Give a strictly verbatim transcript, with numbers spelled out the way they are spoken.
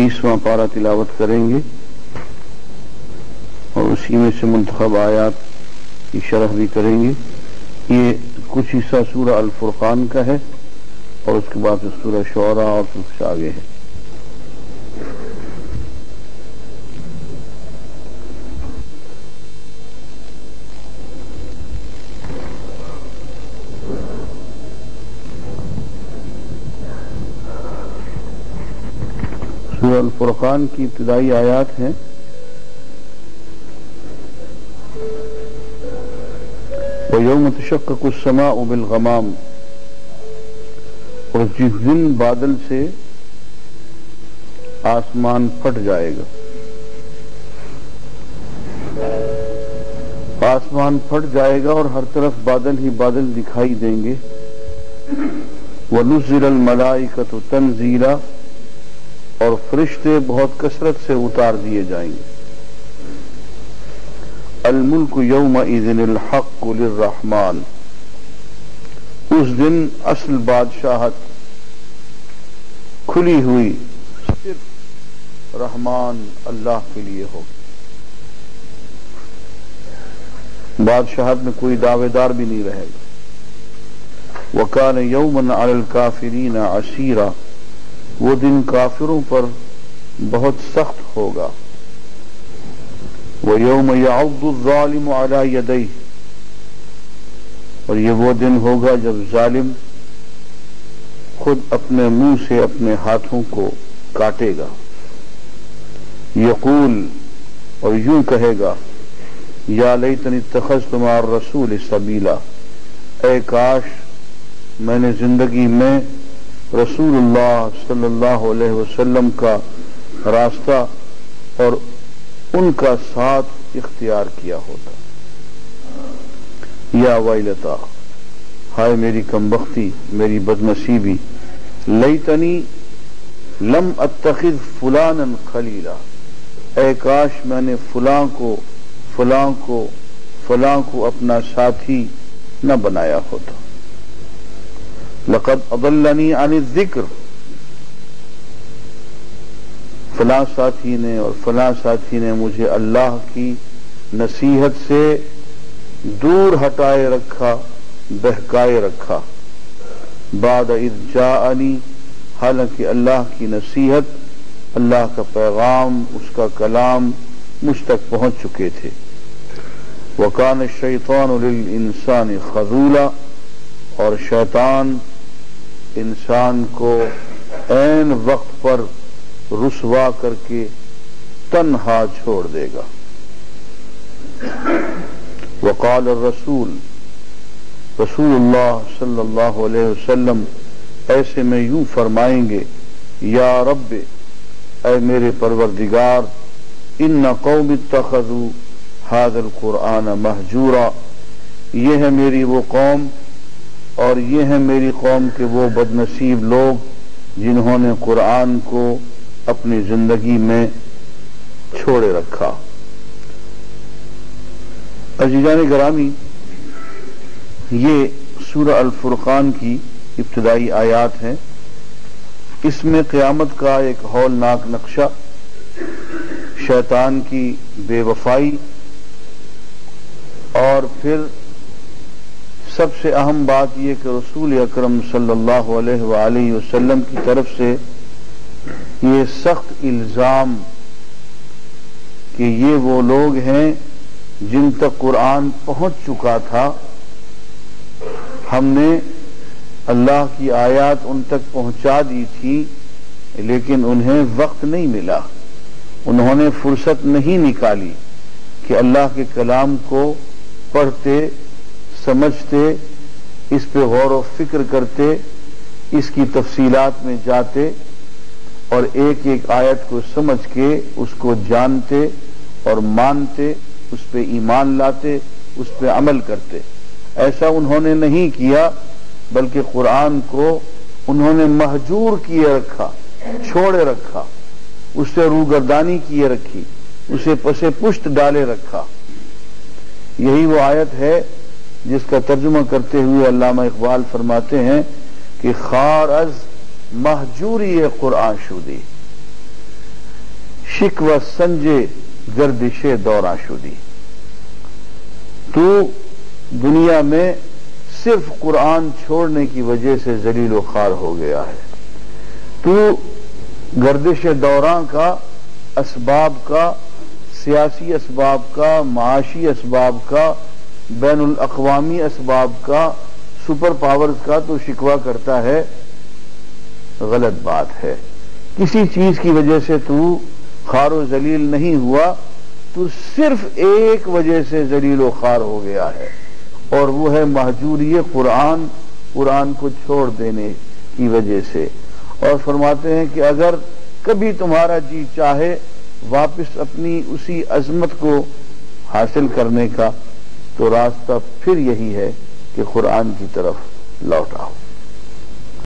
بیسواں پارہ تلاوت کریں گے اور اسی میں سے منتخب آیات کی شرح بھی کریں گے. یہ کچھ حصہ سورہ الفرقان کا ہے اور اس کے بعد سورہ شعراء اور کچھ آگے ہے. سورہ الفرقان کی ابتدائی آیات ہیں وَيَوْمَ تَشَقَّقُ السَّمَاءُ بِالْغَمَامِ، اور جس دن بادل سے آسمان پھٹ جائے گا. آسمان پھٹ جائے گا اور ہر طرف بادل ہی بادل دکھائی دیں گے. وَنُزِّلَ الْمَلَائِكَةُ تَنزِيلًا، اور فرشتے بہت کثرت سے اتار دیے جائیں گے. الملک یومئذ الحق للرحمن، اس دن اصل بادشاہت کھلی ہوئی صرف رحمان اللہ کے لیے ہوگی. بادشاہت میں کوئی دعوے دار بھی نہیں رہے گا. وَكَانَ يَوْمًا عَلَى الْكَافِرِينَ عَسِيرًا، وہ دن کافروں پر بہت سخت ہوگا. وَيَوْمَ يَعُضُّ الظَّالِمُ عَلَى يَدَيْهِ، اور یہ وہ دن ہوگا جب ظالم خود اپنے منہ سے اپنے ہاتھوں کو کاٹے گا. یقول، اور یوں کہے گا، یا لیتنی اتخذت مع الرسول سبیلا، اے کاش میں نے زندگی میں رسول اللہ صلی اللہ علیہ وسلم کا راستہ اور ان کا ساتھ اختیار کیا ہوتا. یا ویلتا، ہائے میری کمبختی، میری بدنصیبی. لیتنی لم اتخذ فلانا خلیلا، اے کاش میں نے فلاں کو فلاں کو فلاں کو اپنا ساتھی نہ بنایا ہوتا. لقد اضلنی عن الذکر، فلاں ساتھی نے اور فلاں ساتھی نے مجھے اللہ کی نصیحت سے دور ہٹائے رکھا، بہکائے رکھا. بعد اذ جاءنی، حالانکہ اللہ کی نصیحت، اللہ کا پیغام، اس کا کلام مجھ تک پہنچ چکے تھے. وَكَانَ الشَّيْطَانُ لِلْإِنسَانِ خَذُولًا، اور شیطان انسان کو عین وقت پر رسوا کر کے تنہا چھوڑ دے گا. وقال الرسول، رسول اللہ صلی اللہ علیہ وسلم ایسے میں یوں فرمائیں گے، یا رب، اے میرے پروردگار، ان قوم اتخذوا هذا القرآن مہجورا، یہ ہے میری وہ قوم اور یہ ہے میری قوم کے وہ بدنصیب لوگ جنہوں نے قرآن کو اپنی زندگی میں چھوڑے رکھا. عزیزان گرامی، یہ سورہ الفرقان کی ابتدائی آیات ہیں. اس میں قیامت کا ایک ہولناک نقشہ، شیطان کی بے وفائی، اور پھر سب سے اہم بات یہ کہ رسول اکرم صلی اللہ علیہ وآلہ وسلم کی طرف سے یہ سخت الزام کہ یہ وہ لوگ ہیں جن تک قرآن پہنچ چکا تھا، ہم نے اللہ کی آیات ان تک پہنچا دی تھی لیکن انہیں وقت نہیں ملا، انہوں نے فرصت نہیں نکالی کہ اللہ کے کلام کو پڑھتے، سمجھتے، اس پہ غور و فکر کرتے، اس کی تفصیلات میں جاتے اور ایک ایک آیت کو سمجھ کے اس کو جانتے اور مانتے، اس پہ ایمان لاتے، اس پہ عمل کرتے. ایسا انہوں نے نہیں کیا، بلکہ قرآن کو انہوں نے مہجور کیے رکھا، چھوڑے رکھا، اس سے روگردانی کیے رکھی، اسے پسے پشت ڈالے رکھا. یہی وہ آیت ہے جس کا ترجمہ کرتے ہوئے علامہ اقبال فرماتے ہیں کہ خار از مہجوری قرآن شدی، شکوہ سنجے گردش دوراں شدی. تو دنیا میں صرف قرآن چھوڑنے کی وجہ سے ذلیل و خوار ہو گیا ہے. تو گردش دوراں کا، اسباب کا، سیاسی اسباب کا، معاشی اسباب کا، بین الاقوامی اسباب کا، سپر پاورز کا تو شکوہ کرتا ہے. غلط بات ہے. کسی چیز کی وجہ سے تو خوار و ذلیل نہیں ہوا، تو صرف ایک وجہ سے ذلیل و خوار ہو گیا ہے، اور وہ ہے مہجوری قرآن، قرآن کو چھوڑ دینے کی وجہ سے. اور فرماتے ہیں کہ اگر کبھی تمہارا جی چاہے واپس اپنی اسی عظمت کو حاصل کرنے کا، تو راستہ پھر یہی ہے کہ قرآن کی طرف لوٹ آؤ.